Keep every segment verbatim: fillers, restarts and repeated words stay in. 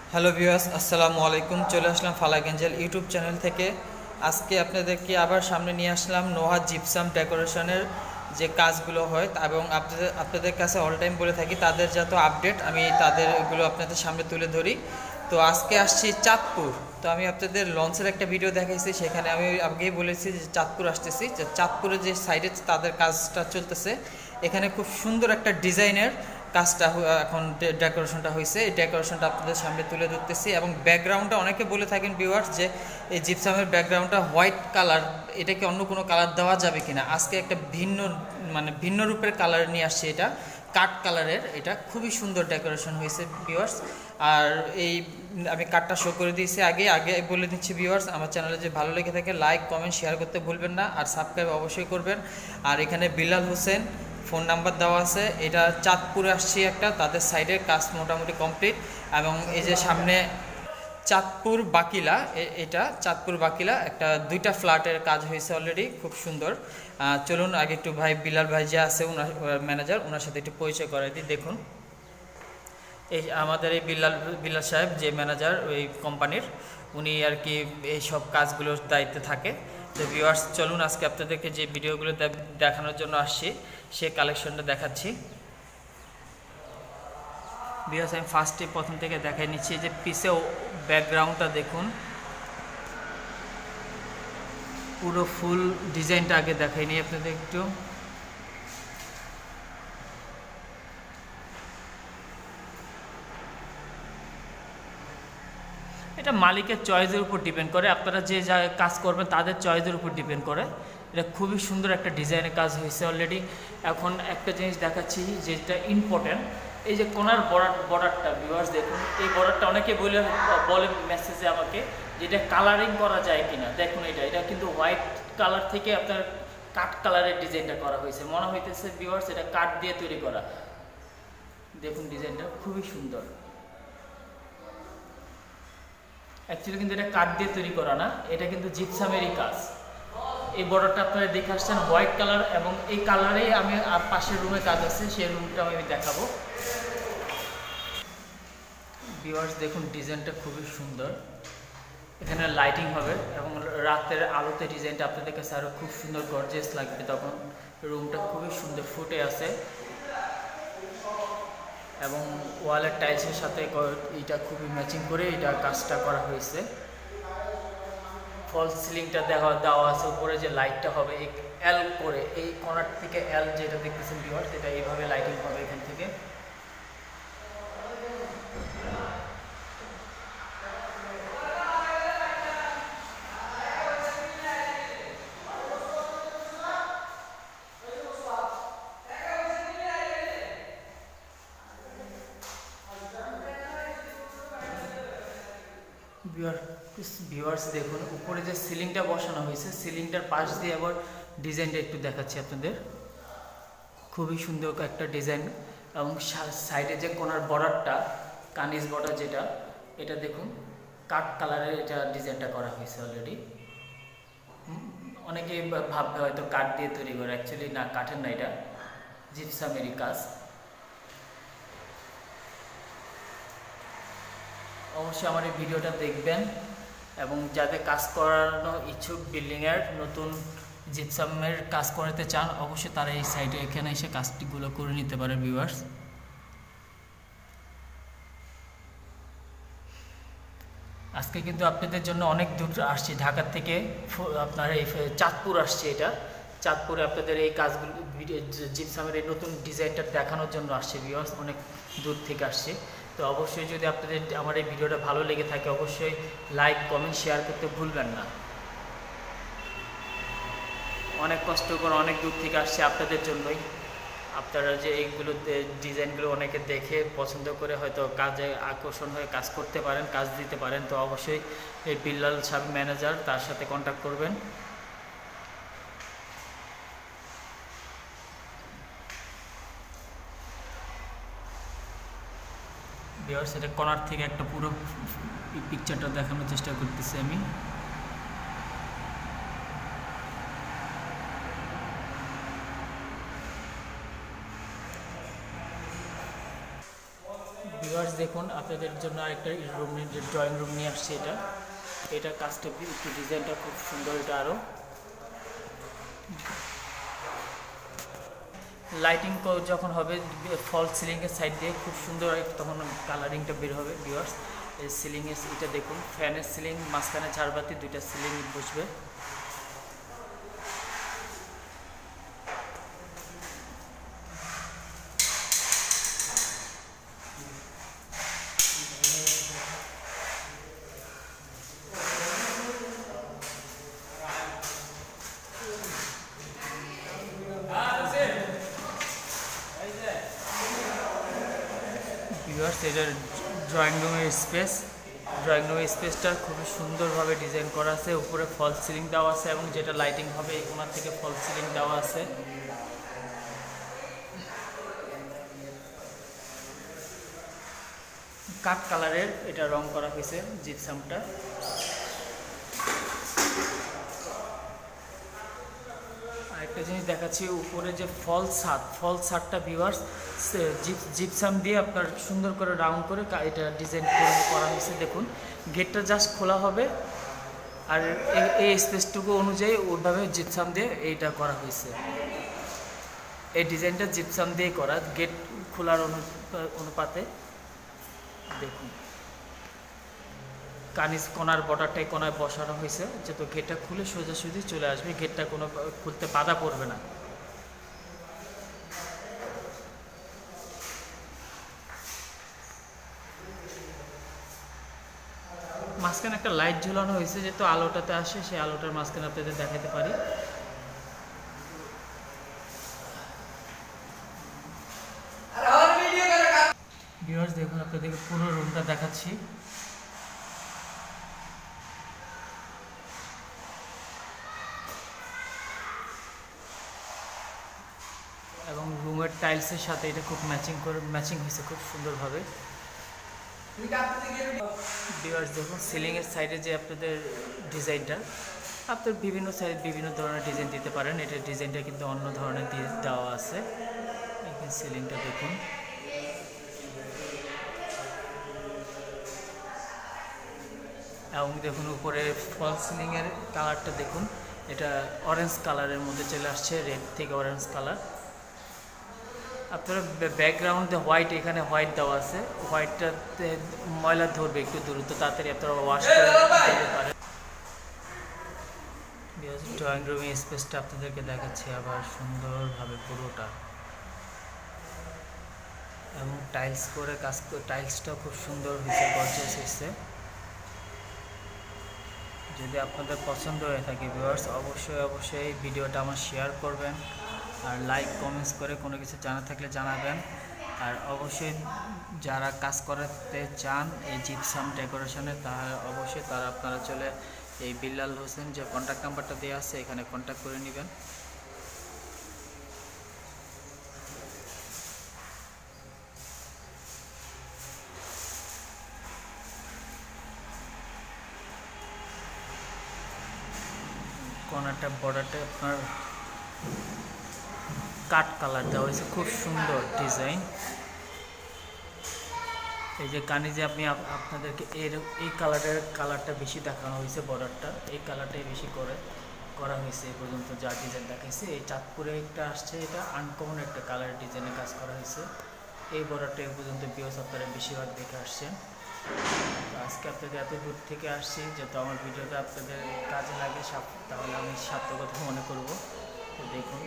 Hello viewers, আসসালামু আলাইকুম। চলে আসলাম ফালাক এঞ্জেল ইউটিউব চ্যানেল থেকে। আজকে আপনাদেরকে আবার সামনে নিয়ে আসলাম নোহা জিপসাম ডেকোরেশনের যে কাজগুলো হয় এবং আপনাদের আপনাদের কাছে অল টাইম বলে থাকি তাদের যত আপডেট আমি তাদের এগুলো আপনাদের সামনে তুলে ধরি। তো আজকে আসছি চাঁদপুর। তো আমি আপনাদের লঞ্চের একটা ভিডিও দেখাইছি, সেখানে আমি আগেই বলেছি যে চাঁদপুর আসতেছি। যে চাঁদপুরের যে সাইডে তাদের কাজটা চলতেছে, এখানে খুব সুন্দর একটা ডিজাইনের কাজটা এখন ডেকোরেশনটা হয়েছে। এই ডেকোরেশনটা আপনাদের সামনে তুলে ধরতেছি এবং ব্যাকগ্রাউন্ডটা অনেকে বলে থাকেন ভিউয়ার্স যে এই জিপসামের ব্যাকগ্রাউন্ডটা হোয়াইট কালার, এটাকে অন্য কোনো কালার দেওয়া যাবে কিনা। আজকে একটা ভিন্ন মানে ভিন্ন রূপের কালার নিয়ে আসছে, এটা কাঠ কালারের। এটা খুবই সুন্দর ডেকোরেশন হয়েছে ভিউয়ার্স। আর এই আমি কার্ডটা শো করে দিয়েছি আগে আগে বলে দিচ্ছি ভিউয়ার্স, আমার চ্যানেলে যে ভালো লেগে থাকে লাইক কমেন্ট শেয়ার করতে ভুলবেন না, আর সাবস্ক্রাইব অবশ্যই করবেন। আর এখানে বিলাল হোসেন ফোন নাম্বার দেওয়া আছে। এটা চাঁদপুরে আসছি একটা, তাদের সাইডের কাজ মোটামুটি কমপ্লিট। এবং এই যে সামনে চাঁদপুর বাকিলা, এটা চাঁদপুর বাকিলা একটা দুইটা ফ্ল্যাটের কাজ হয়েছে অলরেডি, খুব সুন্দর। চলুন আগে একটু ভাই বিলাল ভাই যে আছে ওনার ম্যানেজার, ওনার সাথে একটু পরিচয় করাই দিই। দেখুন, এই আমাদের এই বিলাল বিলাল সাহেব যে ম্যানেজার ওই কোম্পানির, উনি আর কি এই সব কাজগুলোর দায়িত্বে থাকে। তো ভিউয়ার্স চলুন আজকে আপনাদেরকে যে ভিডিওগুলো দেখানোর জন্য আসছি সে কালেকশনটা দেখাচ্ছি। ভিউয়ার্স আমি ফার্স্টে প্রথম থেকে দেখাই নিচ্ছি যে পিছে ব্যাকগ্রাউন্ডটা দেখুন, পুরো ফুল ডিজাইনটা আগে দেখাই নিই আপনাদের একটু। এটা মালিকের চয়েসের উপর ডিপেন্ড করে, আপনারা যে জায়গায় কাজ করবেন তাদের চয়েসের উপর ডিপেন্ড করে। এটা খুবই সুন্দর একটা ডিজাইনের কাজ হয়েছে অলরেডি। এখন একটা জিনিস দেখাচ্ছি যেটা ইম্পর্টেন্ট, এই যে কোনার বর্ডার বর্ডারটা ভিউয়ার্স দেখুন, এই বর্ডারটা অনেকে বলে বলে মেসেজে আমাকে যেটা কালারিং করা যায় কিনা। দেখুন এটা এটা কিন্তু হোয়াইট কালার থেকে আপনার কাঠ কালারের ডিজাইনটা করা হয়েছে, মনে হইতেছে ভিউয়ার্স এটা কাঠ দিয়ে তৈরি করা। দেখুন ডিজাইনটা খুবই সুন্দর। অ্যাকচুয়ালি কিন্তু এটা কাঠ দিয়ে তৈরি করা না, এটা কিন্তু জিপসামেরই কাজ। এই বর্ডারটা আপনারা দেখে আসছেন হোয়াইট কালার, এবং এই কালারেই আমি পাশের রুমে কাজ আছে, সেই রুমটা আমি দেখাবো। ভিউয়ার্স দেখুন ডিজাইনটা খুবই সুন্দর, এখানে লাইটিং হবে এবং রাতের আলোতে ডিজাইনটা আপনাদের কাছে আরও খুব সুন্দর গর্জিয়াস লাগবে। তখন রুমটা খুবই সুন্দর ফুটে আছে এবং ওয়ালের টাইলসের সাথে এটা খুবই ম্যাচিং করে এটা কাজটা করা হয়েছে। ফলস সিলিংটা দেওয়া দেওয়া আছে, উপরে যে লাইটটা হবে এল করে, এই কর্নার থেকে এল যেটা দেখতেছেন ভিউয়ার্স, এটা এইভাবে লাইটিং হবে এখান থেকে। ভিউয়ার্স দেখুন উপরে যে সিলিংটা বসানো হয়েছে, সিলিংটার পাশ দিয়ে আবার ডিজাইনটা একটু দেখাচ্ছি আপনাদের। খুবই সুন্দর একটা ডিজাইন, এবং সাইডে যে কোনার বর্ডারটা কানিজ বর্ডার যেটা, এটা দেখুন কাঠ কালারের এটা ডিজাইনটা করা হয়েছে অলরেডি। অনেকে ভাববে হয়তো কাঠ দিয়ে তৈরি করে, অ্যাকচুয়ালি না, কাঠের না, এটা জিপসামেরই কাজ। অবশ্যই আমার এই ভিডিওটা দেখবেন, এবং যাদের কাজ করানো ইচ্ছুক বিল্ডিংয়ের নতুন জিপসামের কাজ করাতে চান, অবশ্যই তারা এই সাইটে এখানে এসে কাজটিগুলো করে নিতে পারে ভিউয়ার্স। আজকে কিন্তু আপনাদের জন্য অনেক দূর আসছি, ঢাকা থেকে আপনার এই চাঁদপুর আসছে। এটা চাঁদপুরে আপনাদের এই কাজগুলো জিপসামের এই নতুন ডিজাইনটা দেখানোর জন্য আসছে ভিউয়ার্স, অনেক দূর থেকে আসছে। তো অবশ্যই যদি আপনাদের আমার এই ভিডিওটা ভালো লেগে থাকে অবশ্যই লাইক কমেন্ট শেয়ার করতে ভুলবেন না। অনেক কষ্ট করে অনেক দূর থেকে আসছে আপনাদের জন্যই। আপনারা যে এইগুলো ডিজাইনগুলো অনেকে দেখে পছন্দ করে হয়তো কাজে আকর্ষণ হয়ে কাজ করতে পারেন, কাজ দিতে পারেন, তো অবশ্যই এই বিল্লাল সাহেব ম্যানেজার, তার সাথে কন্ট্যাক্ট করবেন। ভিউয়ার্স এটা কর্নার থেকে একটা পুরো পিকচারটা দেখানোর চেষ্টা করতেছি আমি। ভিউয়ার্স দেখুন, আপনাদের জন্য আরেকটা রুম, ড্রয়িং রুম নিয়ে আসছি। এটা এটা কাজটা একটু ডিজাইনটা খুব সুন্দর। এটা আরও লাইটিং যখন হবে ফল সিলিংয়ের সাইড দিয়ে খুব সুন্দর তখন কালারিংটা বের হবে। ভিউয়ার্স এই সিলিংয়ের এটা দেখুন, ফ্যানের সিলিং, মাঝখানে ঝাড়বাতি, দুইটা সিলিং বসবে। ভিউয়ার্স এটার ড্রয়িং রুমের স্পেস, ড্রয়িং রুমের স্পেসটা খুবই সুন্দরভাবে ডিজাইন করা আছে। উপরে ফল সিলিং দেওয়া আছে এবং যেটা লাইটিং হবে এই কোণা থেকে ফল সিলিং দেওয়া আছে। কাঠ কালারের এটা রং করা হয়েছে জিপসামটা। আরেকটা জিনিস দেখাচ্ছি, উপরে যে ফল ছাদ, ফল ছাদটা ভিউয়ার্স জিপসাম দিয়ে আপনার সুন্দর করে রাউন্ড করে এটা ডিজাইন করে করা হয়েছে। দেখুন গেটটা জাস্ট খোলা হবে আর এই স্পেসটুকু অনুযায়ী ওইভাবে জিপসাম দিয়ে এইটা করা হয়েছে। এই ডিজাইনটা জিপসাম দিয়ে করা, গেট খোলার অনুপাতে। দেখুন কানিজ কোনার বর্ডারটাই কোনায় বসানো হয়েছে, যেহেতু গেটটা খুলে সোজাসুজি চলে আসবে, গেটটা কোনো খুলতে বাধা পড়বে না। মাঝখানে একটা লাইট ঝুলানো হয়েছে, যেহেতু আলোটাতে আসে সেই আলোটার মাঝখানে আপনাদের দেখাতে পারি। ভিউয়ার্স দেখুন, আপনাদেরকে পুরো রুমটা দেখাচ্ছি। এবং রুমের টাইলসের সাথে এটা খুব ম্যাচিং করে ম্যাচিং হয়েছে খুব সুন্দরভাবে। ভিউয়ার্স দেখুন সিলিংয়ের সাইডে যে আপনাদের ডিজাইনটা, আপনার বিভিন্ন সাইড বিভিন্ন ধরনের ডিজাইন দিতে পারেন। এটার ডিজাইনটা কিন্তু অন্য ধরনের দেওয়া আছে। এখানে সিলিংটা দেখুন, এবং দেখুন উপরে ফল সিলিংয়ের কালারটা দেখুন, এটা অরেঞ্জ কালারের মধ্যে চলে আসছে, রেড থেকে অরেঞ্জ কালার। আপনারা ব্যাকগ্রাউন্ডে হোয়াইট, এখানে হোয়াইট দেওয়া আছে, হোয়াইটটাতে ময়লা ধরবে একটু দ্রুত, তাড়াতাড়ি আপনারা ওয়াশ করে দিতে পারেন। ড্রয়িং রুমের স্পেসটা আপনাদেরকে দেখাচ্ছি আবার সুন্দরভাবে পুরোটা, এবং টাইলস করে কাজ, টাইলসটাও খুব সুন্দর হয়েছে, গর্জিয়াস হয়েছে। যদি আপনাদের পছন্দ হয়ে থাকে ভিউয়ার্স অবশ্যই অবশ্যই ভিডিওটা আমার শেয়ার করবেন, আর লাইক কমেন্টস করে কোনো কিছু জানা থাকলে জানাবেন। আর অবশ্যই যারা কাজ করাতে চান এই জিপসাম ডেকোরেশনে, তাহলে অবশ্যই তারা আপনারা চলে এই বিল্লাল হোসেন যে কন্ট্যাক্ট নাম্বারটা দেওয়া আছে এখানে কন্ট্যাক্ট করে নেবেন। কোনারটা বর্ডারটা আপনার কাট কালার দেওয়া হয়েছে, খুব সুন্দর ডিজাইন। এই যে কানিজে আপনি আপনাদেরকে এর এই কালারের কালারটা বেশি দেখানো হয়েছে, বর্ডারটা এই কালারটাই বেশি করে করা হয়েছে এ পর্যন্ত যা ডিজাইন দেখাইছে। এই চাঁদপুরে একটা আসছে, এটা আনকমন একটা কালার ডিজাইনে কাজ করা হয়েছে। এই বর্ডারটা এ পর্যন্ত বিয়স আপনারা বেশিরভাগ দেখে আসছেন। আজকে আপনাদের এত দূর থেকে আসছি, যেহেতু আমার ভিডিওটা আপনাদের কাজে লাগে তাহলে আমি সার্থকতা মনে করব। তো দেখুন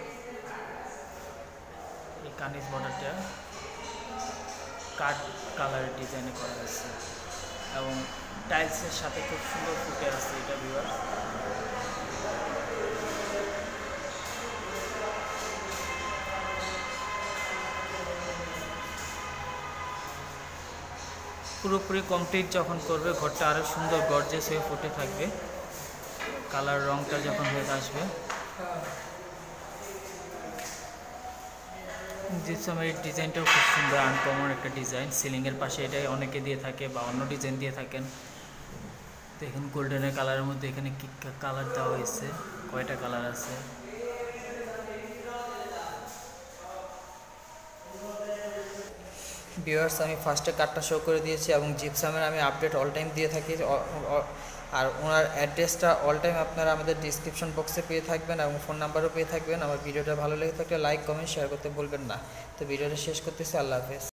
এই কানিজ বর্ডারটা কাঠ কালারের ডিজাইনে করা হয়েছে এবং টাইলসের সাথে খুব সুন্দর ফুটে আসছে এটা ভিউয়ার্স। পুরোপুরি কমপ্লিট যখন করবে ঘরটা আরও সুন্দর গর্জিয়াস হয়ে ফুটে থাকবে, কালার রংটা যখন হয়ে আসবে। জিপসামের ডিজাইনটাও খুব সুন্দর, আনকমন একটা ডিজাইন। সিলিংয়ের পাশে এটাই অনেকে দিয়ে থাকে বা অন্য ডিজাইন দিয়ে থাকেন। দেখুন গোল্ডেনের কালারের মধ্যে এখানে কি কালার দেওয়া হয়েছে, কয়টা কালার আছে। ভিউয়ার্স, আমি ফার্স্টে কার্ডটা শো করে দিয়েছি এবং জিপসামের আমি আপডেট অল টাইম দিয়ে থাকি। অ- অ- আর ওনার অ্যাড্রেসটা অল টাইম আপনারা আমাদের ডিসক্রিপশন বক্সে পেয়ে থাকবেন এবং ফোন নাম্বারও পেয়ে থাকবেন। আমার ভিডিওটা ভালো লেগে থাকলে লাইক কমেন্ট শেয়ার করতে ভুলবেন না। তো ভিডিওটা শেষ করতেছি, আল্লাহ হাফেজ।